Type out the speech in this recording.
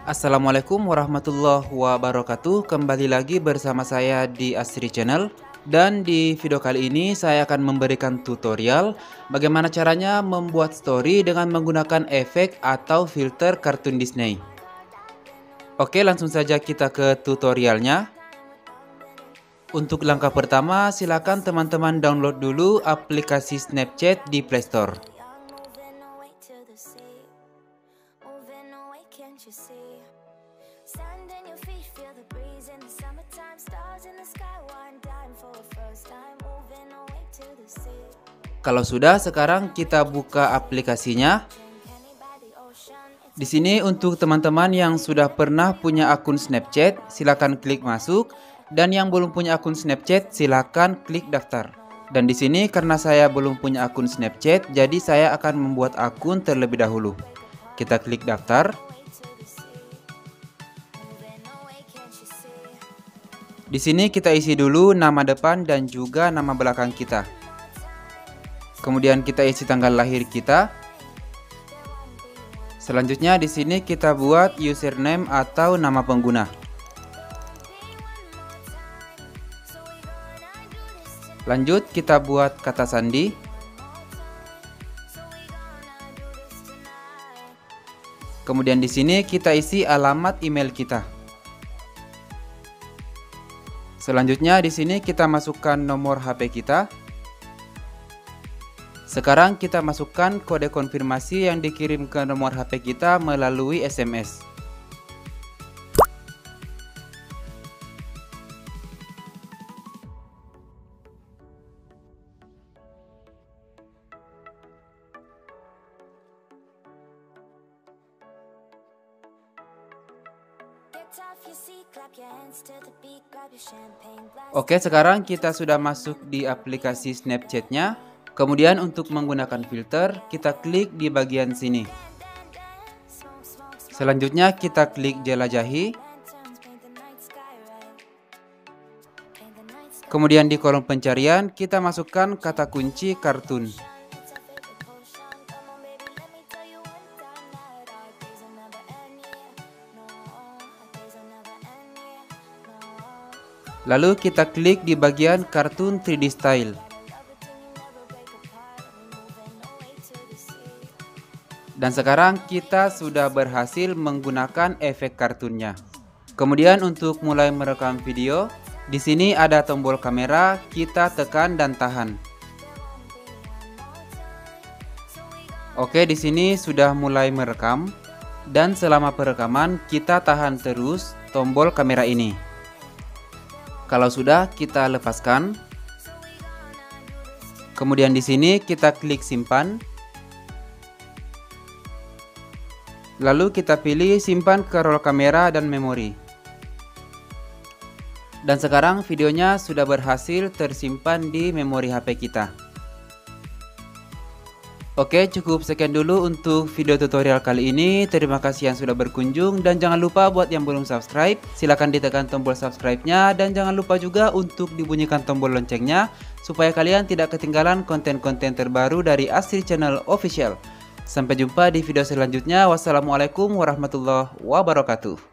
Assalamualaikum warahmatullahi wabarakatuh. Kembali lagi bersama saya di Asri Channel. Dan di video kali ini saya akan memberikan tutorial bagaimana caranya membuat story dengan menggunakan efek atau filter kartun Disney. Oke, langsung saja kita ke tutorialnya. Untuk langkah pertama, silakan teman-teman download dulu aplikasi Snapchat di Play Store. Kalau sudah, sekarang kita buka aplikasinya. Di sini untuk teman-teman yang sudah pernah punya akun Snapchat, silakan klik masuk, dan yang belum punya akun Snapchat, silakan klik daftar. Dan di sini karena saya belum punya akun Snapchat, jadi saya akan membuat akun terlebih dahulu. Kita klik daftar. Di sini kita isi dulu nama depan dan juga nama belakang kita. Kemudian kita isi tanggal lahir kita. Selanjutnya di sini kita buat username atau nama pengguna. Lanjut kita buat kata sandi. Kemudian di sini kita isi alamat email kita. Selanjutnya di sini kita masukkan nomor HP kita. Sekarang kita masukkan kode konfirmasi yang dikirim ke nomor HP kita melalui SMS. Oke, sekarang kita sudah masuk di aplikasi Snapchat-nya. Kemudian untuk menggunakan filter, kita klik di bagian sini. Selanjutnya kita klik jelajahi. Kemudian di kolom pencarian, kita masukkan kata kunci kartun. Lalu kita klik di bagian kartun 3D style. Dan sekarang kita sudah berhasil menggunakan efek kartunnya. Kemudian untuk mulai merekam video, di sini ada tombol kamera, kita tekan dan tahan. Oke, di sini sudah mulai merekam. Dan selama perekaman kita tahan terus tombol kamera ini. Kalau sudah, kita lepaskan. Kemudian di sini kita klik simpan. Lalu kita pilih simpan ke roll kamera dan memori. Dan sekarang videonya sudah berhasil tersimpan di memori HP kita. Oke, cukup sekian dulu untuk video tutorial kali ini. Terima kasih yang sudah berkunjung. Dan jangan lupa buat yang belum subscribe, silahkan ditekan tombol subscribe-nya. Dan jangan lupa juga untuk dibunyikan tombol loncengnya, supaya kalian tidak ketinggalan konten-konten terbaru dari Asri Channel Official. Sampai jumpa di video selanjutnya. Wassalamualaikum warahmatullahi wabarakatuh.